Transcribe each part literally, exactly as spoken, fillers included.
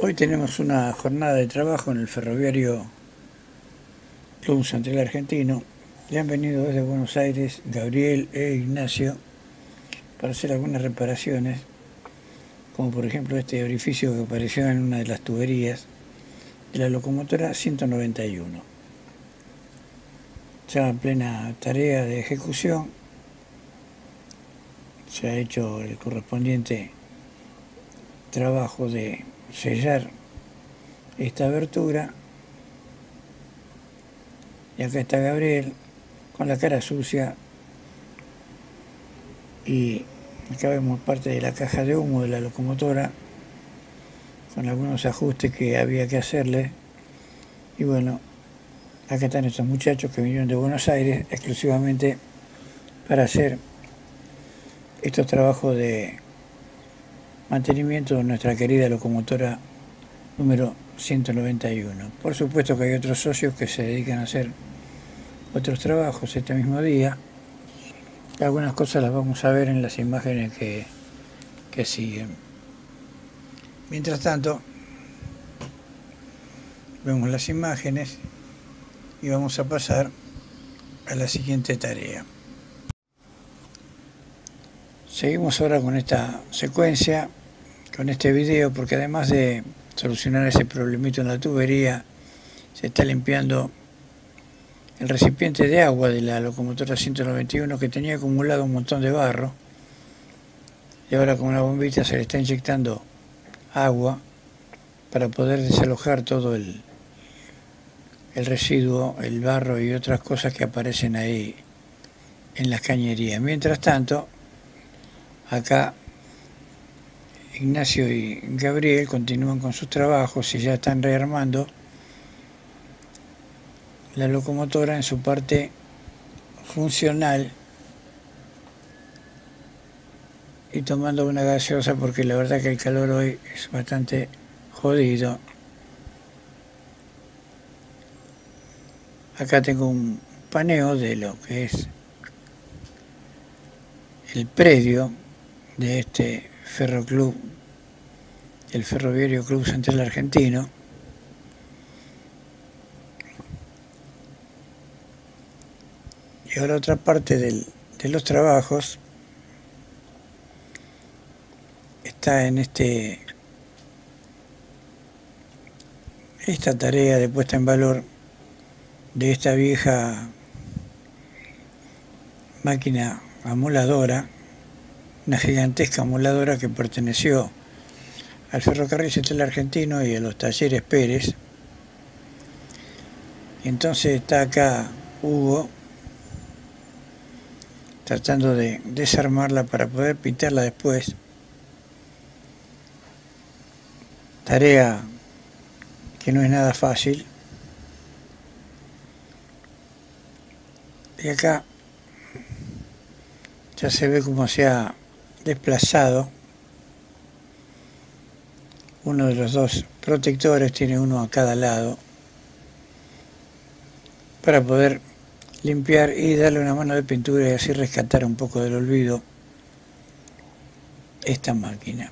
Hoy tenemos una jornada de trabajo en el Ferroviario Club Central Argentino. Ya han venido desde Buenos Aires Gabriel e Ignacio para hacer algunas reparaciones, como por ejemplo este orificio que apareció en una de las tuberías de la locomotora ciento noventa y uno. Ya en plena tarea de ejecución, se ha hecho el correspondiente trabajo de sellar esta abertura, y acá está Gabriel con la cara sucia, y acá vemos parte de la caja de humo de la locomotora con algunos ajustes que había que hacerle. Y bueno, acá están estos muchachos que vinieron de Buenos Aires exclusivamente para hacer estos trabajos de mantenimiento de nuestra querida locomotora número ciento noventa y uno. Por supuesto que hay otros socios que se dedican a hacer otros trabajos este mismo día. Algunas cosas las vamos a ver en las imágenes que, que siguen. Mientras tanto, vemos las imágenes y vamos a pasar a la siguiente tarea. Seguimos ahora con esta secuencia, con este video, porque además de solucionar ese problemito en la tubería, se está limpiando el recipiente de agua de la locomotora ciento noventa y uno, que tenía acumulado un montón de barro, y ahora con una bombita se le está inyectando agua para poder desalojar todo el, el residuo, el barro y otras cosas que aparecen ahí en las cañerías. Mientras tanto, acá Ignacio y Gabriel continúan con sus trabajos y ya están rearmando la locomotora en su parte funcional y tomando una gaseosa, porque la verdad que el calor hoy es bastante jodido. Acá tengo un paneo de lo que es el predio de este ferroclub, el Ferroviario Club Central Argentino. Y ahora otra parte del, de los trabajos está en este esta tarea de puesta en valor de esta vieja máquina amoladora, una gigantesca amoladora que perteneció al Ferrocarril Central Argentino y a los talleres Pérez. Y entonces está acá Hugo tratando de desarmarla para poder pintarla después. Tarea que no es nada fácil. Y acá ya se ve cómo se ha desplazado uno de los dos protectores, tiene uno a cada lado, para poder limpiar y darle una mano de pintura y así rescatar un poco del olvido esta máquina.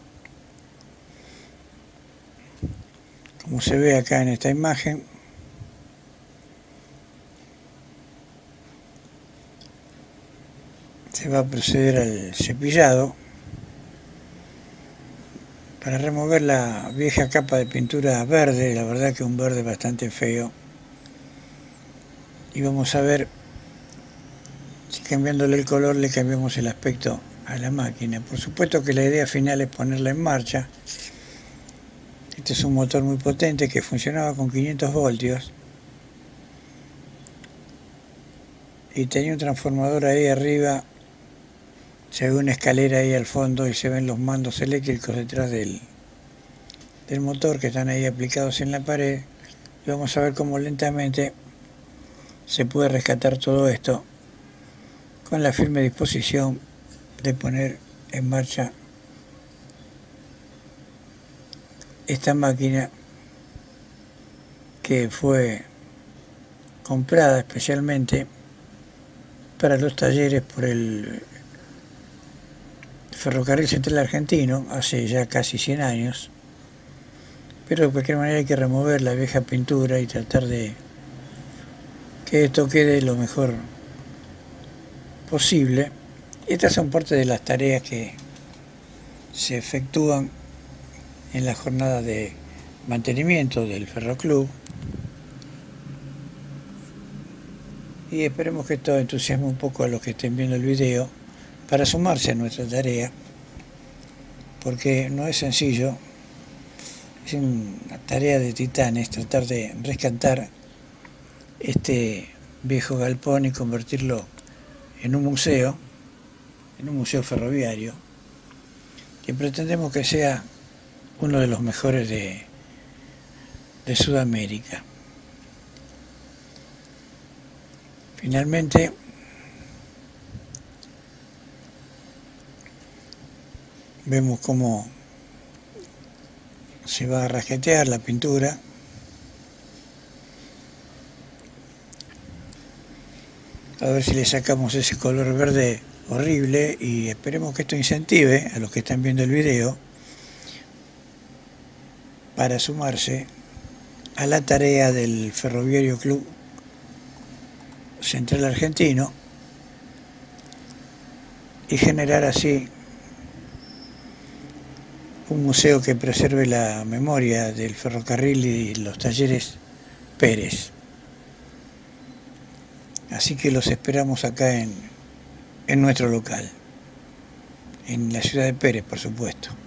Como se ve acá en esta imagen, se va a proceder al cepillado para remover la vieja capa de pintura verde, la verdad que un verde bastante feo. Y vamos a ver si cambiándole el color le cambiamos el aspecto a la máquina. Por supuesto que la idea final es ponerla en marcha. Este es un motor muy potente que funcionaba con quinientos voltios y tenía un transformador ahí arriba. Se ve una escalera ahí al fondo y se ven los mandos eléctricos detrás del, del motor, que están ahí aplicados en la pared. Y vamos a ver cómo lentamente se puede rescatar todo esto con la firme disposición de poner en marcha esta máquina que fue comprada especialmente para los talleres por el Ferrocarril Central Argentino hace ya casi cien años, pero de cualquier manera hay que remover la vieja pintura y tratar de que esto quede lo mejor posible. Estas son parte de las tareas que se efectúan en la jornada de mantenimiento del Ferroclub, y esperemos que esto entusiasme un poco a los que estén viendo el video para sumarse a nuestra tarea, porque no es sencillo, es una tarea de titanes tratar de rescatar este viejo galpón y convertirlo en un museo, en un museo ferroviario, que pretendemos que sea uno de los mejores de, de Sudamérica. Finalmente, vemos cómo se va a rasquetear la pintura. A ver si le sacamos ese color verde horrible, y esperemos que esto incentive a los que están viendo el video para sumarse a la tarea del Ferroviario Club Central Argentino y generar así un museo que preserve la memoria del ferrocarril y los talleres Pérez. Así que los esperamos acá en, en nuestro local, en la ciudad de Pérez, por supuesto.